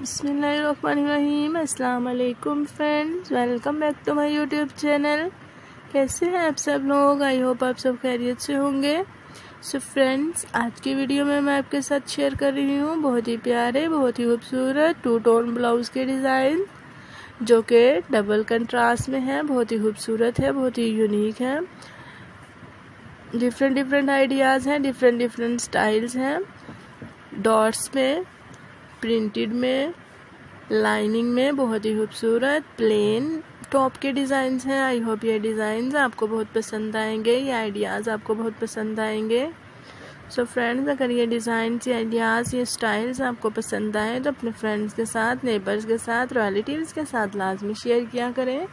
बिस्मिल्लाहिर्रहमानिर्रहीम। अस्सलाम वालेकुम friends, welcome back to my YouTube channel. कैसे हैं आप सब लोग? आई होप आप सब खैरियत से होंगे। सो फ्रेंड्स, आज की वीडियो में मैं आपके साथ शेयर कर रही हूँ बहुत ही प्यारे, बहुत ही खूबसूरत टू टोन ब्लाउज के डिज़ाइन जो कि डबल कंट्रास्ट में है। बहुत ही खूबसूरत है, बहुत ही यूनिक है। डिफरेंट आइडियाज़ हैं, डिफरेंट स्टाइल्स हैं। डॉट्स में, प्रिंटेड में, लाइनिंग में, बहुत ही खूबसूरत प्लेन टॉप के डिज़ाइंस हैं। आई होप ये डिज़ाइंस आपको बहुत पसंद आएंगे, ये आइडियाज़ आपको बहुत पसंद आएंगे। सो फ्रेंड्स, अगर ये डिज़ाइंस, ये आइडियाज़, ये स्टाइल्स आपको पसंद आए तो अपने फ्रेंड्स के साथ, नेबर्स के साथ, रिलेटिव्स के साथ लाजमी शेयर किया करें।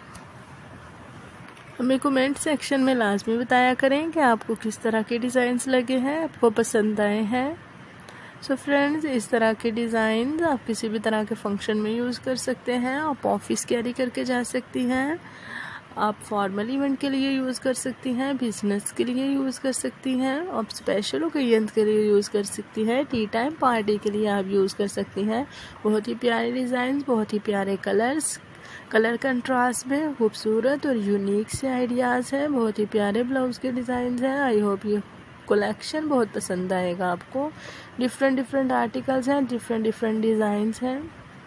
हमें कमेंट सेक्शन में लाजमी बताया करें कि आपको किस तरह के डिज़ाइंस लगे हैं, आपको पसंद आए हैं। सो फ्रेंड्स, इस तरह के डिज़ाइन आप किसी भी तरह के फंक्शन में यूज़ कर सकते हैं। आप ऑफिस कैरी करके जा सकती हैं, आप फॉर्मल इवेंट के लिए यूज़ कर सकती हैं, बिजनेस के लिए यूज़ कर सकती हैं, आप स्पेशल ओकेजन के लिए यूज़ कर सकती हैं, टी टाइम पार्टी के लिए आप यूज़ कर सकती हैं। बहुत ही प्यारे डिज़ाइन, बहुत ही प्यारे कलर कंट्रास्ट में खूबसूरत और यूनिक से आइडियाज़ हैं। बहुत ही प्यारे ब्लाउज़ के डिज़ाइन हैं। आई होप ये कलेक्शन बहुत पसंद आएगा आपको। डिफरेंट आर्टिकल्स हैं, डिफरेंट डिज़ाइंस हैं।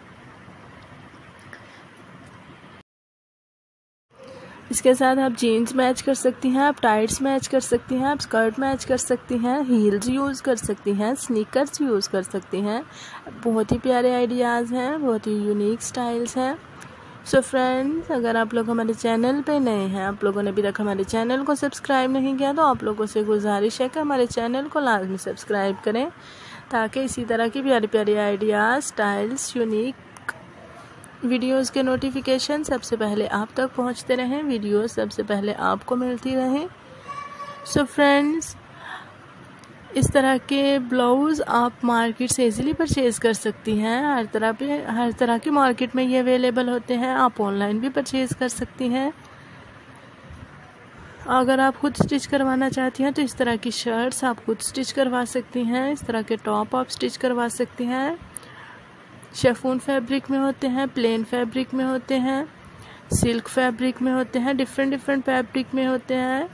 इसके साथ आप जीन्स मैच कर सकती हैं, आप टाइट्स मैच कर सकती हैं, आप स्कर्ट मैच कर सकती हैं, हील्स यूज़ कर सकती हैं, स्नीकर्स यूज़ कर सकती हैं। बहुत ही प्यारे आइडियाज़ हैं, बहुत ही यूनिक स्टाइल्स हैं। सो फ्रेंड्स, अगर आप लोग हमारे चैनल पे नए हैं, आप लोगों ने अभी तक हमारे चैनल को सब्सक्राइब नहीं किया, तो आप लोगों से गुजारिश है कि हमारे चैनल को लाजमी सब्सक्राइब करें ताकि इसी तरह की प्यारे आइडियाज़, स्टाइल्स, यूनिक वीडियोस के नोटिफिकेशन सबसे पहले आप तक पहुंचते रहें, वीडियोस सबसे पहले आपको मिलती रहें। सो फ्रेंड्स, इस तरह के ब्लाउज़ आप मार्केट से इजीली परचेज़ कर सकती हैं। हर तरह की मार्केट में ये अवेलेबल होते हैं। आप ऑनलाइन भी परचेज़ कर सकती हैं। अगर आप खुद स्टिच करवाना चाहती हैं तो इस तरह की शर्ट्स आप खुद स्टिच करवा सकती हैं। इस तरह के टॉप आप स्टिच करवा सकती हैं। शिफॉन फैब्रिक में होते हैं, प्लेन फैब्रिक में होते हैं, सिल्क फैब्रिक में होते हैं, डिफरेंट फैब्रिक में होते हैं।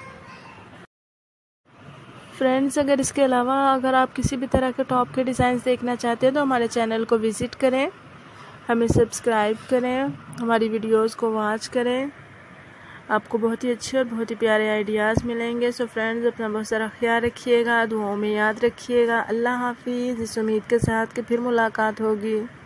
फ्रेंड्स, अगर इसके अलावा अगर आप किसी भी तरह के टॉप के डिज़ाइन देखना चाहते हैं तो हमारे चैनल को विज़िट करें, हमें सब्सक्राइब करें, हमारी वीडियोस को वॉच करें। आपको बहुत ही अच्छे और बहुत ही प्यारे आइडियाज़ मिलेंगे। सो फ्रेंड्स, अपना बहुत सारा ख्याल रखिएगा, दुआओं में याद रखिएगा। अल्लाह हाफिज़। इस उम्मीद के साथ कि फिर मुलाकात होगी।